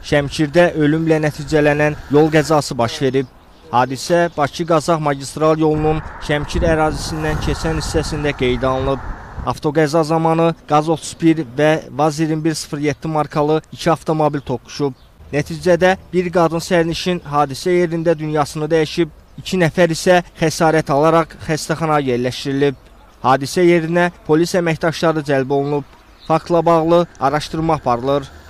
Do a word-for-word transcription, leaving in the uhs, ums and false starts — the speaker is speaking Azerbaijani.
Şəmkirdə ölümlə nəticələnən yol qəzası baş verib. Hadisə Bakı-Qazax magistral yolunun Şəmkir ərazisindən keçən hissəsində qeydə alınıb. Avtoqəza zamanı Qaz otuz bir və Vaz iyirmi bir sıfır yeddi markalı iki avtomobil toqquşub. Nəticədə bir qadın sərnişin hadisə yerində dünyasını dəyişib, iki nəfər isə xəsarət alaraq xəstəxanaya yerləşdirilib. Hadisə yerinə polis əməkdaşları cəlb olunub. Faktla bağlı araşdırma aparılır.